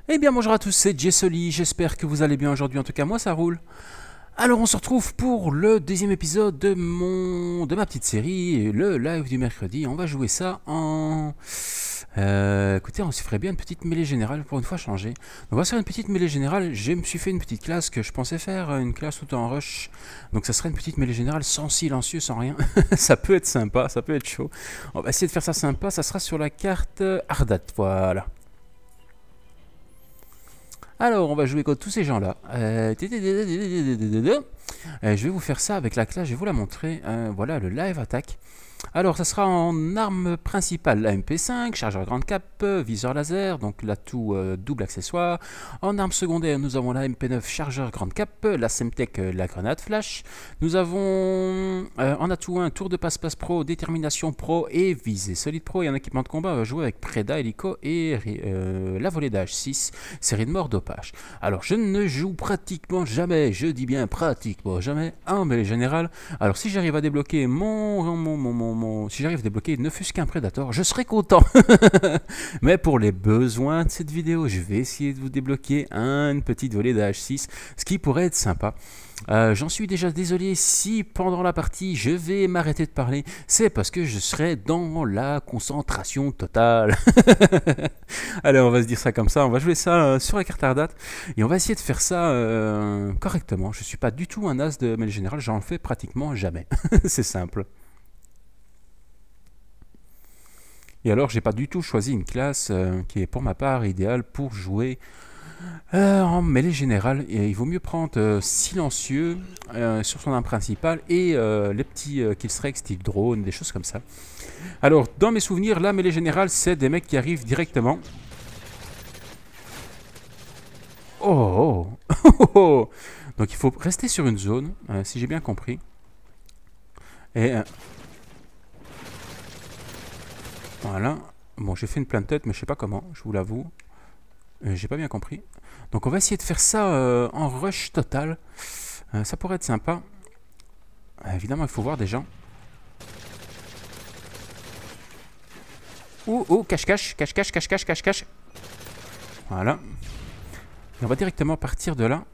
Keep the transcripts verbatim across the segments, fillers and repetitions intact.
Eh bien bonjour à tous, c'est Jessoli, j'espère que vous allez bien aujourd'hui, en tout cas moi ça roule. Alors on se retrouve pour le deuxième épisode de mon de ma petite série, le live du mercredi. On va jouer ça en... Euh, écoutez, on se ferait bien une petite mêlée générale, pour une fois changer. Donc on va se faire une petite mêlée générale, je me suis fait une petite classe que je pensais faire, une classe tout en rush. Donc ça serait une petite mêlée générale sans silencieux, sans rien. Ça peut être sympa, ça peut être chaud. On va essayer de faire ça sympa, ça sera sur la carte Ardat, voilà. Alors, on va jouer contre tous ces gens-là. Euh, euh, je vais vous faire ça avec la classe, je vais vous la montrer. Euh, voilà, le live attack. Alors, ça sera en arme principale, la M P cinq, chargeur grande cap, viseur laser, donc l'atout euh, double accessoire. En arme secondaire, nous avons la M P neuf, chargeur grande cap, la Semtech, euh, la grenade flash. Nous avons euh, en atout un, tour de passe-passe pro, détermination pro et visée solide pro. Et en équipement de combat, on va jouer avec Preda, hélico et euh, la volée d'H six, série de mort dopage. Alors, je ne joue pratiquement jamais, je dis bien pratiquement jamais, en mêlée générale. Alors, si j'arrive à débloquer mon... mon, mon, mon Mon, si j'arrive à débloquer ne fût-ce qu'un Predator, je serai content. Mais pour les besoins de cette vidéo, je vais essayer de vous débloquer une petite volée de H six, ce qui pourrait être sympa. Euh, J'en suis déjà désolé si pendant la partie je vais m'arrêter de parler, c'est parce que je serai dans la concentration totale. Allez, on va se dire ça comme ça, on va jouer ça euh, sur la carte Ardat et on va essayer de faire ça euh, correctement. Je ne suis pas du tout un as de mêlée générale, j'en fais pratiquement jamais. C'est simple. Et alors, j'ai pas du tout choisi une classe euh, qui est pour ma part idéale pour jouer euh, en mêlée générale. Et il vaut mieux prendre euh, silencieux euh, sur son arme principale et euh, les petits euh, killstreaks style drone, des choses comme ça. Alors, dans mes souvenirs, la mêlée générale, c'est des mecs qui arrivent directement. Oh, oh, oh. Donc il faut rester sur une zone, euh, si j'ai bien compris. Et... Euh, Voilà. Bon, j'ai fait une pleine tête, mais je sais pas comment, je vous l'avoue. Euh, j'ai pas bien compris. Donc on va essayer de faire ça euh, en rush total. Euh, ça pourrait être sympa. Euh, évidemment, il faut voir des gens. Ouh, ouh, cache-cache, cache-cache, cache-cache, cache-cache. Voilà. Et on va directement partir de là.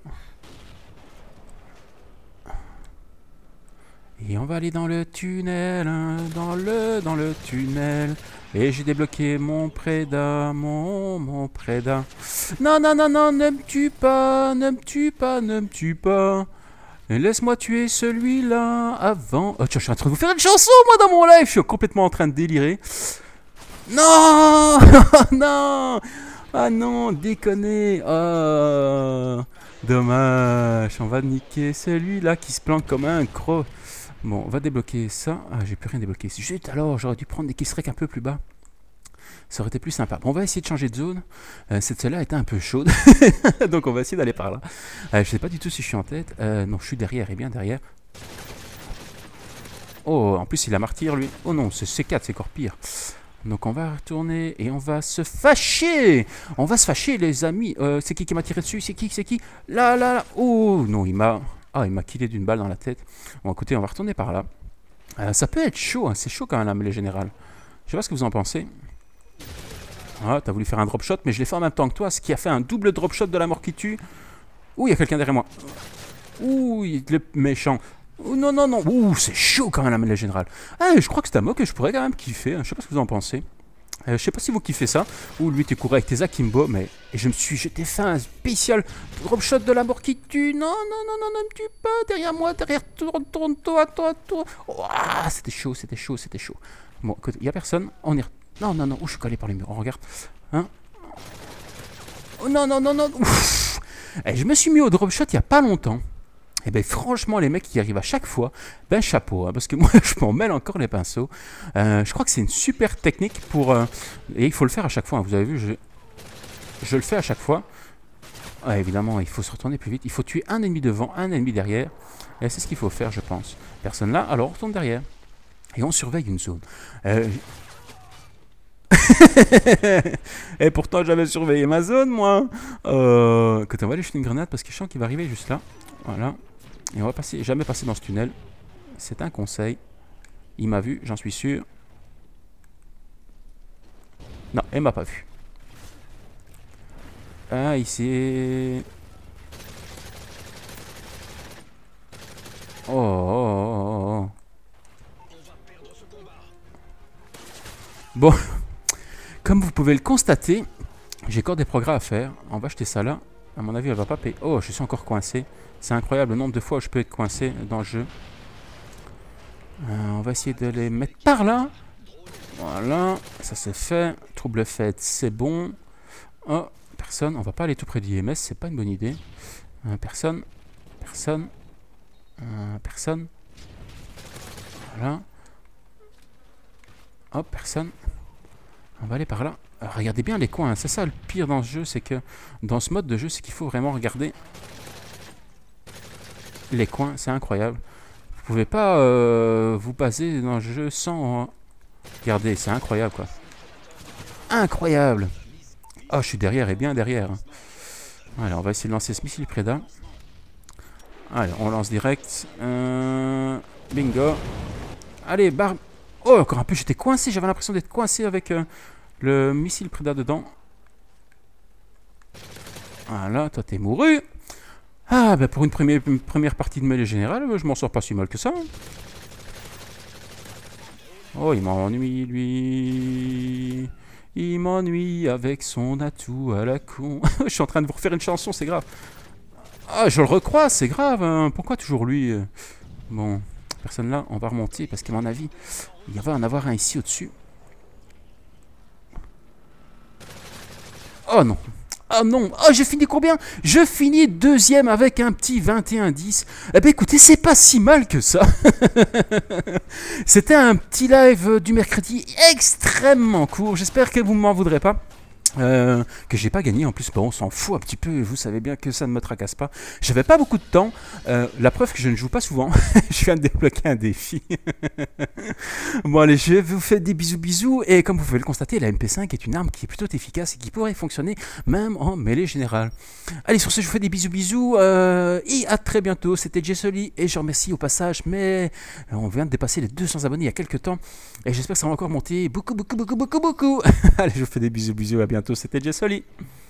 Et on va aller dans le tunnel, hein, dans le, dans le tunnel. Et j'ai débloqué mon Preda, mon, mon Preda. Non, non, non, non, ne me tue pas, ne me tue pas, ne me tue pas. Et laisse-moi tuer celui-là avant... Oh, tiens, je suis en train de vous faire une chanson, moi, dans mon live. Je suis complètement en train de délirer. Non. Non. Ah non, déconner. Oh, dommage. On va niquer celui-là qui se planque comme un croc. Bon, on va débloquer ça. Ah, j'ai plus rien débloqué. Zut, alors, j'aurais dû prendre des killstreaks un peu plus bas. Ça aurait été plus sympa. Bon, on va essayer de changer de zone. Euh, cette celle-là était un peu chaude. Donc, on va essayer d'aller par là. Euh, je sais pas du tout si je suis en tête. Euh, non, je suis derrière et bien derrière. Oh, en plus, il a martyr, lui. Oh non, c'est C quatre, c'est encore pire. Donc, on va retourner et on va se fâcher. On va se fâcher, les amis. Euh, c'est qui qui m'a tiré dessus? C'est qui? C'est qui? Là, là, là. Oh, non, il m'a... Ah, il m'a killé d'une balle dans la tête. Bon, écoutez, on va retourner par là. Euh, ça peut être chaud, hein. C'est chaud quand même la mêlée générale. Je sais pas ce que vous en pensez. Ah, t'as voulu faire un drop shot, mais je l'ai fait en même temps que toi, ce qui a fait un double drop shot de la mort qui tue. Ouh, il y a quelqu'un derrière moi. Ouh, il est le méchant. Ouh, non, non, non. Ouh, c'est chaud quand même la mêlée générale. Ah, je crois que c'est un mot que je pourrais quand même kiffer. Hein. Je sais pas ce que vous en pensez. Euh, je sais pas si vous kiffez ça. Ou lui, tu courais avec tes akimbo, mais et je me suis jeté fait un spécial drop shot de la mort qui tue. Non, non, non, non, ne me tue pas. Derrière moi, derrière, tourne, tourne, toi, toi, toi. Oh, ah, c'était chaud, c'était chaud, c'était chaud. Bon, écoute, il y a personne. On est. Non, non, non. Où je suis collé par les murs. On regarde. Hein? Oh, non, non, non, non. Ouf. Et je me suis mis au drop shot il y a pas longtemps. Et ben franchement, les mecs qui arrivent à chaque fois, ben chapeau, hein, parce que moi je m'en mêle encore les pinceaux. Euh, je crois que c'est une super technique pour... Euh, et il faut le faire à chaque fois, hein, vous avez vu, je, je le fais à chaque fois. Ouais, évidemment, il faut se retourner plus vite. Il faut tuer un ennemi devant, un ennemi derrière. Et c'est ce qu'il faut faire, je pense. Personne là, alors on retourne derrière. Et on surveille une zone. Euh... Et pourtant j'avais surveillé ma zone, moi. Euh... Écoutez, on va aller jeter une grenade parce que je sens qu'il va arriver juste là. Voilà. Et on va passer, jamais passer dans ce tunnel. C'est un conseil. Il m'a vu, j'en suis sûr. Non, elle m'a pas vu. Ah, ici. Oh, oh, oh, oh. Bon, comme vous pouvez le constater, j'ai encore des progrès à faire. On va acheter ça là. À mon avis, elle va pas payer. Oh, je suis encore coincé. C'est incroyable le nombre de fois où je peux être coincé dans le jeu. Euh, on va essayer de les mettre par là. Voilà, ça c'est fait. Trouble fait, c'est bon. Oh, personne. On va pas aller tout près du I M S, c'est pas une bonne idée. Euh, personne. Personne. Euh, personne. Voilà. Hop, personne. On va aller par là. Alors, regardez bien les coins. C'est ça le pire dans ce jeu, c'est que dans ce mode de jeu, c'est qu'il faut vraiment regarder les coins. C'est incroyable. Vous pouvez pas euh, vous baser dans le jeu sans... Euh... Regardez, c'est incroyable quoi. Incroyable. Oh, je suis derrière et bien derrière. Alors, on va essayer de lancer ce missile Preda. Allez, on lance direct. Euh... Bingo. Allez, barbe. Oh, encore un peu, j'étais coincé. J'avais l'impression d'être coincé avec euh, le missile Preda dedans. Voilà, toi t'es mouru. Ah, bah pour une première, une première partie de mêlée générale, je m'en sors pas si mal que ça. Oh, il m'ennuie, lui. Il m'ennuie avec son atout à la con. Je suis en train de vous refaire une chanson, c'est grave. Ah, je le recrois, c'est grave. Hein. Pourquoi toujours lui? Bon, personne là, on va remonter parce qu'à mon avis, il va en avoir un ici au-dessus. Oh non. Oh non, oh j'ai fini combien? Je finis deuxième avec un petit vingt et un dix. Eh ben écoutez, c'est pas si mal que ça. C'était un petit live du mercredi extrêmement court. J'espère que vous ne m'en voudrez pas. Euh, que j'ai pas gagné en plus, bon on s'en fout un petit peu, vous savez bien que ça ne me tracasse pas. J'avais pas beaucoup de temps, euh, la preuve que je ne joue pas souvent. Je viens de débloquer un défi. Bon allez, je vous fais des bisous bisous, et comme vous pouvez le constater, la M P cinq est une arme qui est plutôt efficace et qui pourrait fonctionner même en mêlée générale. Allez, sur ce je vous fais des bisous bisous, euh, et à très bientôt. C'était Jessoli et je remercie au passage, mais on vient de dépasser les deux cents abonnés il y a quelques temps, et j'espère que ça va encore monter beaucoup beaucoup beaucoup beaucoup beaucoup. Allez, je vous fais des bisous bisous, à bientôt. C'était Jessoli.